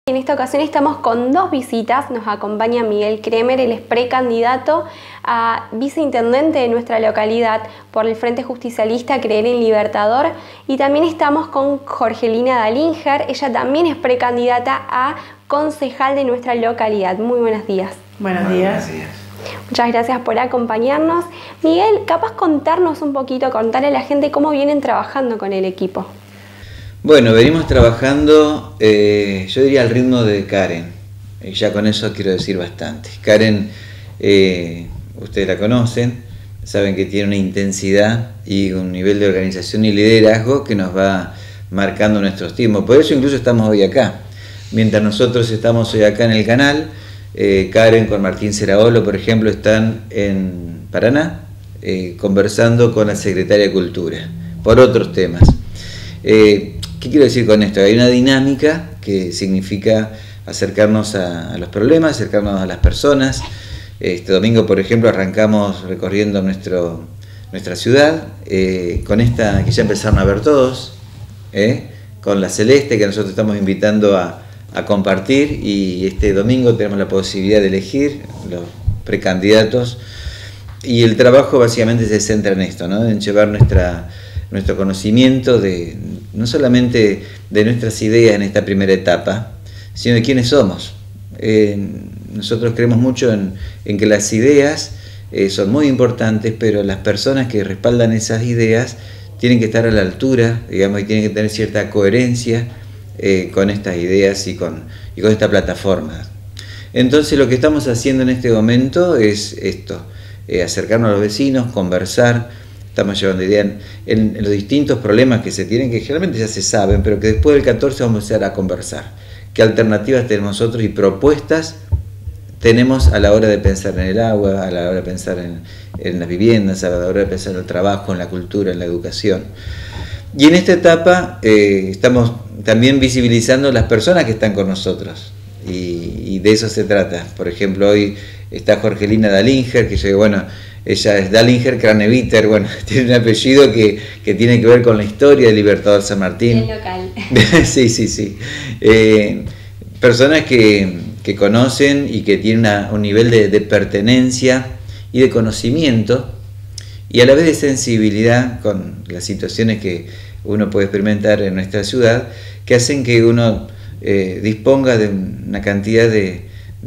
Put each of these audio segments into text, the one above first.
En esta ocasión estamos con dos visitas. Nos acompaña Miguel Kremer, él es precandidato a viceintendente de nuestra localidad por el Frente Justicialista Creer en Libertador. Y también estamos con Jorgelina Dalinger, ella también es precandidata a concejal de nuestra localidad. Muy buenos días. Buenos días. Muchas gracias por acompañarnos. Miguel, capaz contarnos un poquito, contarle a la gente cómo vienen trabajando con el equipo. Bueno, venimos trabajando, yo diría al ritmo de Karen, y ya con eso quiero decir bastante. Karen, ustedes la conocen, saben que tiene una intensidad y un nivel de organización y liderazgo que nos va marcando nuestros tiempos. Por eso incluso estamos hoy acá. Mientras nosotros estamos hoy acá en el canal, Karen con Martín Seraolo, por ejemplo, están en Paraná conversando con la Secretaria de Cultura por otros temas. ¿Qué quiero decir con esto? Hay una dinámica que significa acercarnos a los problemas, acercarnos a las personas. Este domingo, por ejemplo, arrancamos recorriendo nuestra ciudad con esta que ya empezaron a ver todos, con la Celeste, que nosotros estamos invitando a compartir, y este domingo tenemos la posibilidad de elegir los precandidatos, y el trabajo básicamente se centra en esto, ¿no? En llevar nuestro conocimiento no solamente de nuestras ideas en esta primera etapa, sino de quiénes somos. Nosotros creemos mucho en que las ideas son muy importantes, pero las personas que respaldan esas ideas tienen que estar a la altura, digamos, y tienen que tener cierta coherencia con estas ideas y con esta plataforma. Entonces lo que estamos haciendo en este momento es esto, acercarnos a los vecinos, conversar. Estamos llevando ideas en los distintos problemas que se tienen, que generalmente ya se saben, pero que después del 14 vamos a empezar a conversar. ¿Qué alternativas tenemos nosotros y propuestas tenemos a la hora de pensar en el agua, a la hora de pensar en las viviendas, a la hora de pensar en el trabajo, en la cultura, en la educación? Y en esta etapa estamos también visibilizando las personas que están con nosotros, y de eso se trata. Por ejemplo, hoy está Jorgelina Dalinger, que yo digo, bueno, ella es Dalinger Craneviter, bueno, tiene un apellido que tiene que ver con la historia del Libertador San Martín. Bien local. Sí. Personas que conocen y que tienen un nivel de pertenencia y de conocimiento, y a la vez de sensibilidad con las situaciones que uno puede experimentar en nuestra ciudad, que hacen que uno disponga de una cantidad de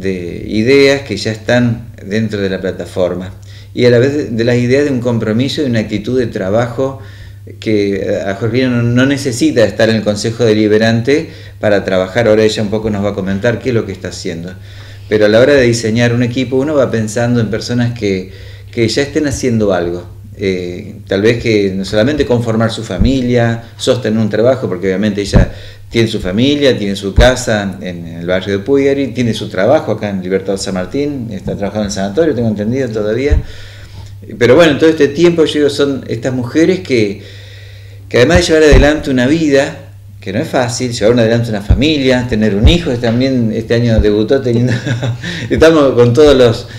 ideas que ya están dentro de la plataforma, y a la vez de las ideas de un compromiso y una actitud de trabajo que a Jorgelina no necesita estar en el Consejo Deliberante para trabajar. Ahora ella un poco nos va a comentar qué es lo que está haciendo, pero a la hora de diseñar un equipo uno va pensando en personas que ya estén haciendo algo, tal vez que no solamente conformar su familia, sostener un trabajo, porque obviamente ella tiene su familia, tiene su casa en el barrio de Puyari, tiene su trabajo acá en Libertador San Martín, está trabajando en el sanatorio, tengo entendido todavía. Pero bueno, en todo este tiempo yo digo, son estas mujeres que además de llevar adelante una vida, que no es fácil, llevar adelante una familia, tener un hijo, también este año debutó teniendo, estamos con todo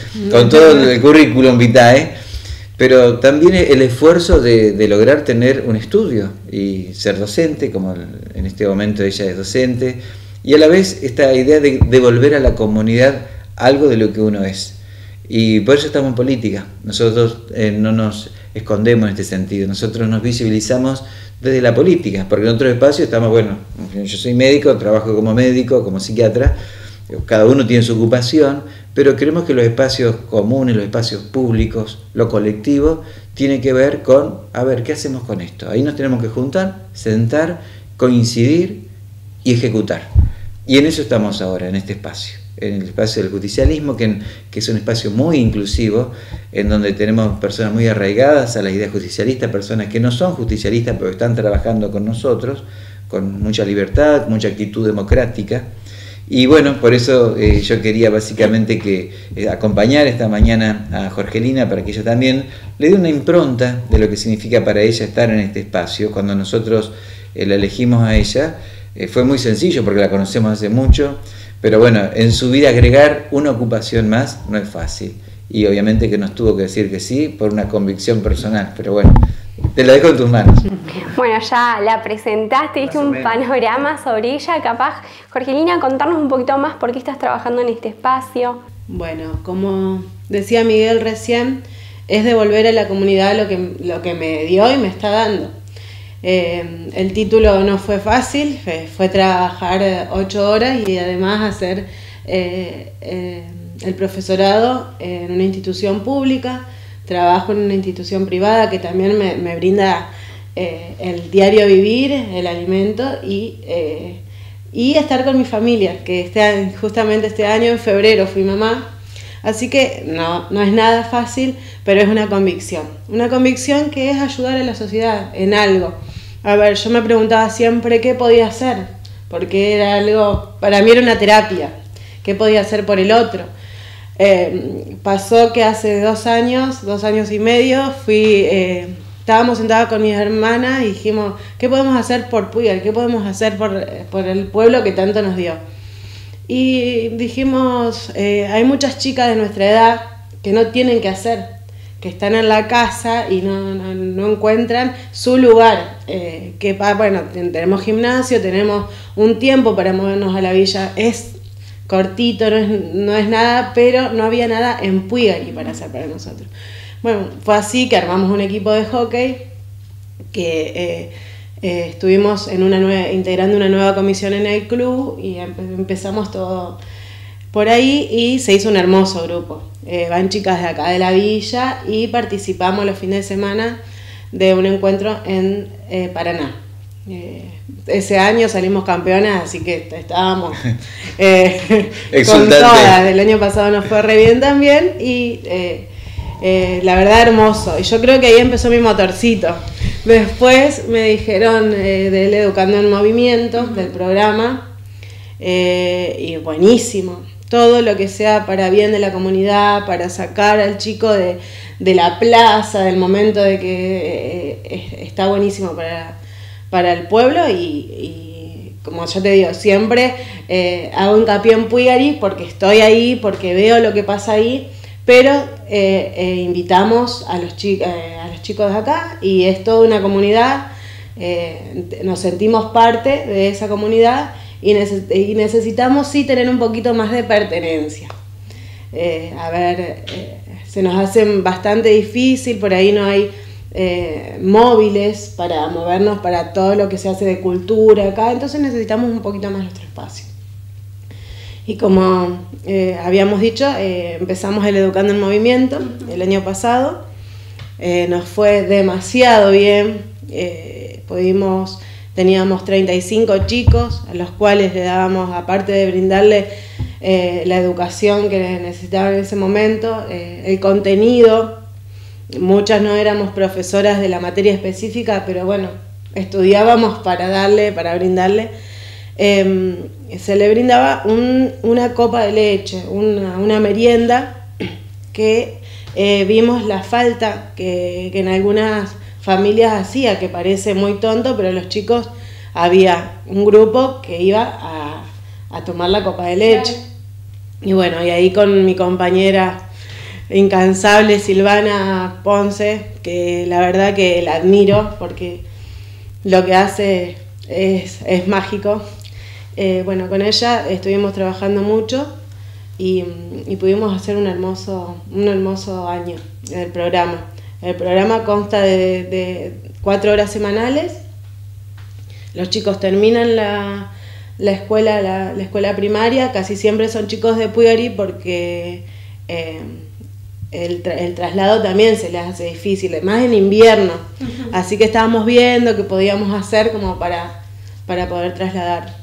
el currículum vitae, pero también el esfuerzo de lograr tener un estudio y ser docente, como en este momento ella es docente, y a la vez esta idea de devolver a la comunidad algo de lo que uno es. Y por eso estamos en política. Nosotros no nos escondemos en este sentido, nosotros nos visibilizamos desde la política, porque en otros espacios estamos, bueno, yo soy médico, trabajo como médico, como psiquiatra, cada uno tiene su ocupación, pero creemos que los espacios comunes, los espacios públicos, lo colectivo, tiene que ver con, a ver, ¿qué hacemos con esto? Ahí nos tenemos que juntar, sentar, coincidir y ejecutar. Y en eso estamos ahora, en este espacio, en el espacio del justicialismo, que es un espacio muy inclusivo, en donde tenemos personas muy arraigadas a la idea justicialista, personas que no son justicialistas, pero están trabajando con nosotros, con mucha libertad, mucha actitud democrática. Y bueno, por eso yo quería básicamente acompañar esta mañana a Jorgelina para que ella también le dé una impronta de lo que significa para ella estar en este espacio. Cuando nosotros la elegimos a ella, fue muy sencillo porque la conocemos hace mucho, pero bueno, en su vida agregar una ocupación más no es fácil. Y obviamente que nos tuvo que decir que sí por una convicción personal, pero bueno, te la dejo en tus manos. Bueno, ya la presentaste, diste un panorama sobre ella. Capaz, Jorgelina, contarnos un poquito más por qué estás trabajando en este espacio. Bueno, como decía Miguel recién, es devolver a la comunidad lo que me dio y me está dando. El título no fue fácil, fue trabajar 8 horas y además hacer el profesorado en una institución pública. Trabajo en una institución privada que también me brinda el diario vivir, el alimento y estar con mi familia, que justamente este año en febrero fui mamá. Así que no es nada fácil, pero es una convicción que es ayudar a la sociedad en algo. A ver, yo me preguntaba siempre qué podía hacer, porque era algo, para mí era una terapia, qué podía hacer por el otro. Pasó que hace 2 años y medio, estábamos sentadas con mis hermanas y dijimos, ¿qué podemos hacer por Puigari? ¿Qué podemos hacer por el pueblo que tanto nos dio? Y dijimos, hay muchas chicas de nuestra edad que no tienen qué hacer, que están en la casa y no encuentran su lugar. Bueno, tenemos gimnasio, tenemos un tiempo para movernos a la villa, es cortito, no es nada, pero no había nada en Puigari para hacer para nosotros. Bueno, fue así que armamos un equipo de hockey, que estuvimos integrando una nueva comisión en el club y empezamos todo por ahí y se hizo un hermoso grupo. Van chicas de acá de la villa y participamos los fines de semana de un encuentro en Paraná. Ese año salimos campeonas, así que estábamos con todas. El año pasado nos fue re bien también y la verdad hermoso. Y yo creo que ahí empezó mi motorcito. Después me dijeron del Educando en Movimiento, del programa, y buenísimo. Todo lo que sea para bien de la comunidad, para sacar al chico de la plaza, del momento de que está buenísimo para el pueblo y como ya te digo, siempre hago hincapié en Puigari porque estoy ahí, porque veo lo que pasa ahí, pero invitamos a los chicos de acá y es toda una comunidad, nos sentimos parte de esa comunidad y necesitamos sí tener un poquito más de pertenencia. Se nos hace bastante difícil, por ahí no hay móviles para movernos para todo lo que se hace de cultura acá, entonces necesitamos un poquito más nuestro espacio. Y como habíamos dicho, empezamos el Educando en Movimiento el año pasado, nos fue demasiado bien, teníamos 35 chicos a los cuales le dábamos, aparte de brindarle la educación que necesitaban en ese momento, el contenido. Muchas no éramos profesoras de la materia específica, pero bueno, estudiábamos para brindarle. Se le brindaba una copa de leche, una merienda que vimos la falta que en algunas familias hacía, que parece muy tonto, pero los chicos, había un grupo que iba a tomar la copa de leche. Claro. Y bueno, y ahí con mi compañera incansable Silvana Ponce, que la verdad que la admiro porque lo que hace es mágico. Bueno, con ella estuvimos trabajando mucho y pudimos hacer un hermoso año del programa. El programa consta de 4 horas semanales. Los chicos terminan la escuela primaria, casi siempre son chicos de Puigari porque el traslado también se les hace difícil, más en invierno. Uh-huh. Así que estábamos viendo qué podíamos hacer como para poder trasladar.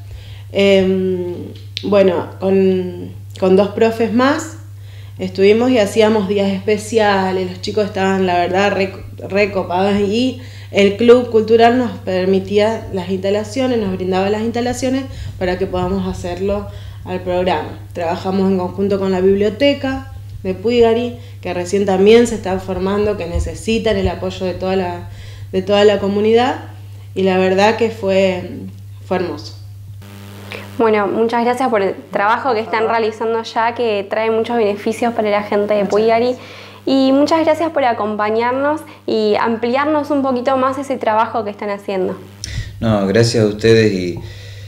Bueno, con 2 profes más estuvimos y hacíamos días especiales, los chicos estaban la verdad recopados y el club cultural nos permitía las instalaciones, nos brindaba las instalaciones para que podamos hacerlo al programa. Trabajamos en conjunto con la biblioteca de Puigari, que recién también se están formando, que necesitan el apoyo de toda la comunidad y la verdad que fue hermoso. Bueno, muchas gracias por el trabajo que están realizando ya, que trae muchos beneficios para la gente de Puigari. Y muchas gracias por acompañarnos y ampliarnos un poquito más ese trabajo que están haciendo. No, gracias a ustedes y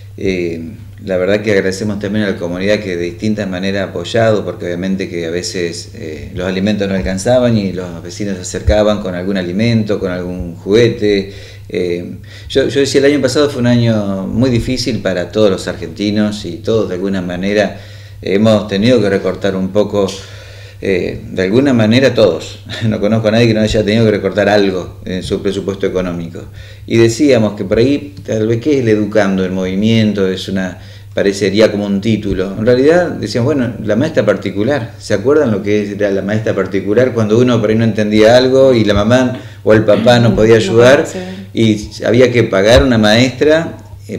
la verdad que agradecemos también a la comunidad que de distintas maneras ha apoyado, porque obviamente que a veces los alimentos no alcanzaban y los vecinos se acercaban con algún alimento, con algún juguete. Yo decía, el año pasado fue un año muy difícil para todos los argentinos y todos de alguna manera hemos tenido que recortar un poco. De alguna manera todos, no conozco a nadie que no haya tenido que recortar algo en su presupuesto económico. Y decíamos que por ahí, tal vez, ¿qué es el Educando en Movimiento? Parecería como un título. En realidad decíamos, bueno, la maestra particular, ¿se acuerdan lo que era la maestra particular? Cuando uno por ahí no entendía algo y la mamá o el papá no podía ayudar y había que pagar una maestra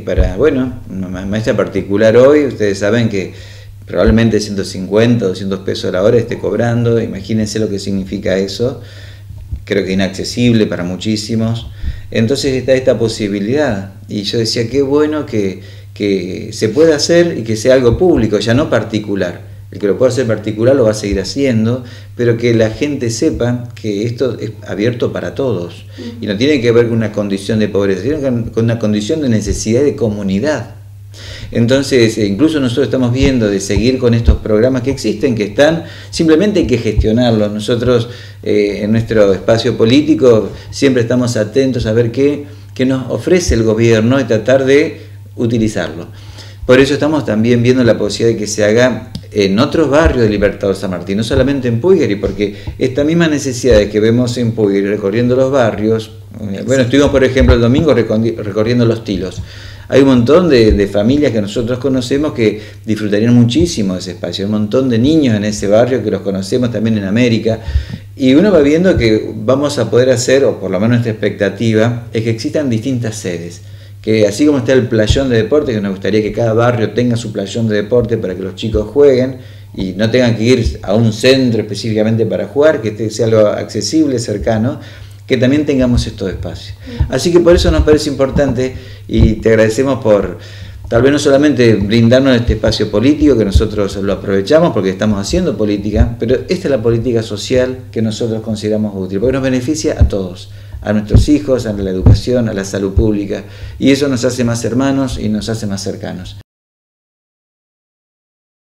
una maestra particular hoy, ustedes saben que probablemente 150 o 200 pesos a la hora esté cobrando, imagínense lo que significa eso, creo que inaccesible para muchísimos. Entonces está esta posibilidad, y yo decía, qué bueno que se pueda hacer y que sea algo público, ya no particular. El que lo pueda hacer particular lo va a seguir haciendo, pero que la gente sepa que esto es abierto para todos, y no tiene que ver con una condición de pobreza, sino con una condición de necesidad de comunidad. Entonces, incluso nosotros estamos viendo de seguir con estos programas que existen, que están, simplemente hay que gestionarlos. Nosotros en nuestro espacio político siempre estamos atentos a ver qué nos ofrece el gobierno y tratar de utilizarlo. Por eso estamos también viendo la posibilidad de que se haga en otros barrios de Libertador San Martín, no solamente en Puigari, porque esta misma necesidad que vemos en Puigari recorriendo los barrios, bueno, estuvimos por ejemplo el domingo recorriendo Los Tilos. Hay un montón de familias que nosotros conocemos que disfrutarían muchísimo de ese espacio, un montón de niños en ese barrio que los conocemos también en América, y uno va viendo que vamos a poder hacer, o por lo menos nuestra expectativa, es que existan distintas sedes, que así como está el playón de deporte, que nos gustaría que cada barrio tenga su playón de deporte para que los chicos jueguen y no tengan que ir a un centro específicamente para jugar, que sea algo accesible, cercano, que también tengamos estos espacios. Así que por eso nos parece importante y te agradecemos por tal vez no solamente brindarnos este espacio político, que nosotros lo aprovechamos porque estamos haciendo política, pero esta es la política social que nosotros consideramos útil, porque nos beneficia a todos, a nuestros hijos, a la educación, a la salud pública, y eso nos hace más hermanos y nos hace más cercanos.